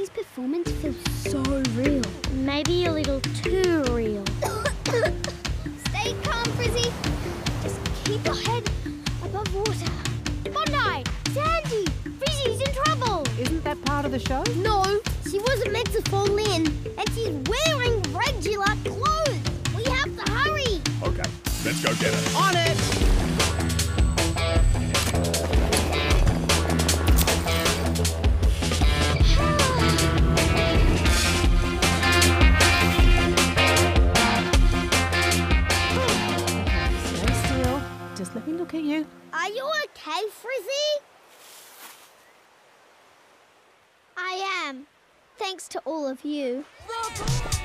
performance feels so real. Maybe a little too real. Stay calm, Frizzy. Just keep your head above water. Bondi! Sandy! Frizzy's in trouble! Isn't that part of the show? No, she wasn't meant to fall in. And she's wearing regular clothes. We have to hurry. Okay, let's go get her. On it! Stay still. Just let me look at you. Are you okay, Frizzy? I am. Thanks to all of you.